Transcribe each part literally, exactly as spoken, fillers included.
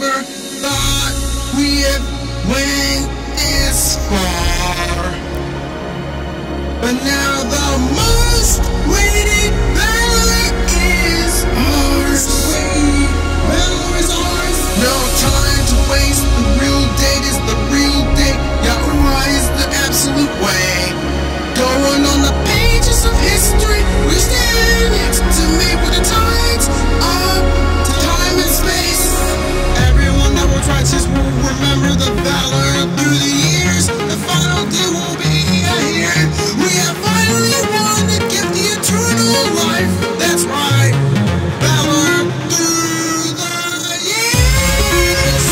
never thought we had went this far, but now the most waited Valor is ours. Valor is ours. No time to waste. The real date is the real date. Yahuwah is the absolute way. Going on the pages of history, we stand next to me with the tides of time and space. Everyone that was righteous will remember the valor through the years. The final day will be here. We have finally won to give the eternal life. That's right, valor through the years.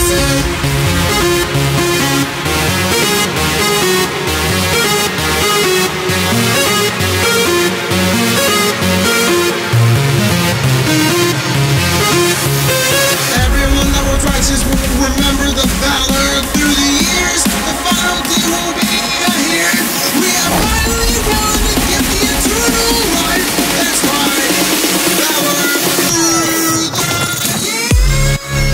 Everyone that was righteous will remember the valor through the years. The final day will be here. We have finally won to give the eternal life. That's right, valor through the years.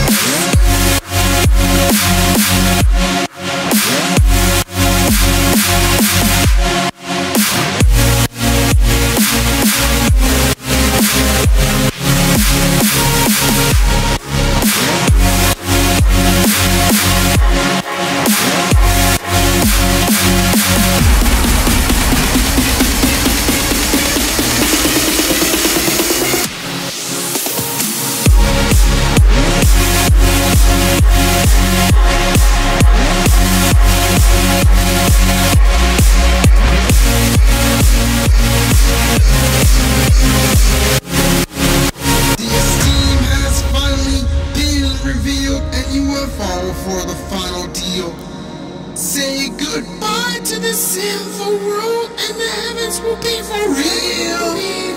For the final deal, say goodbye to the sinful world, and the heavens will be for real.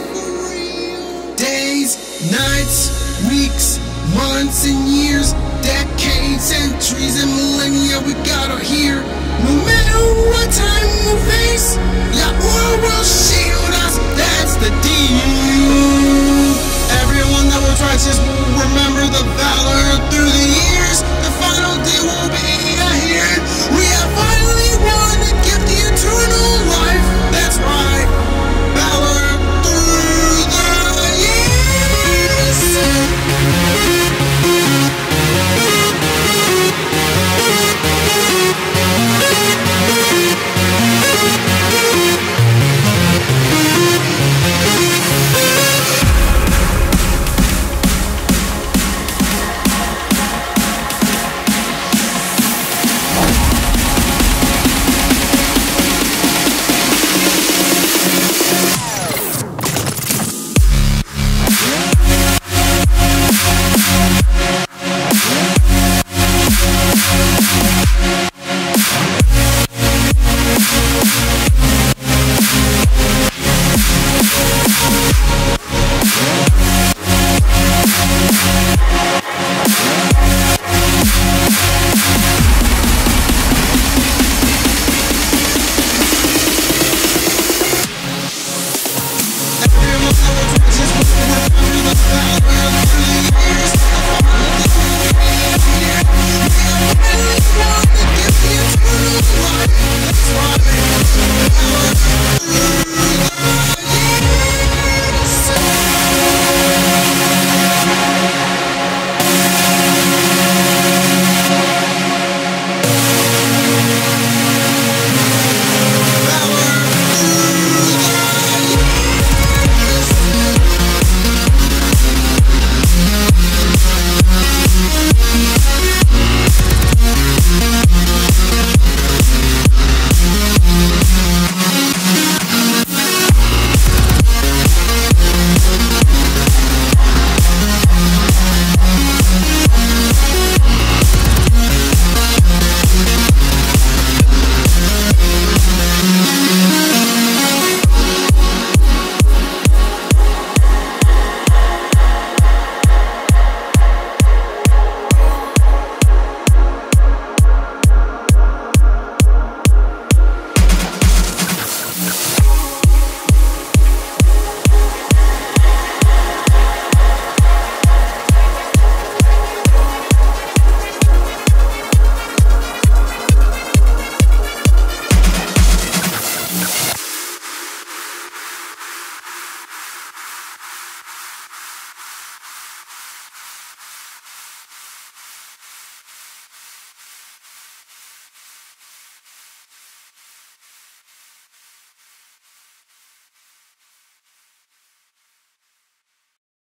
Days, nights, weeks, months, and years, decades, centuries, and millennia we gotta hear. No matter what time we face, Yahuwah will shield us. That's the deal. Everyone that was righteous will remember the valor through the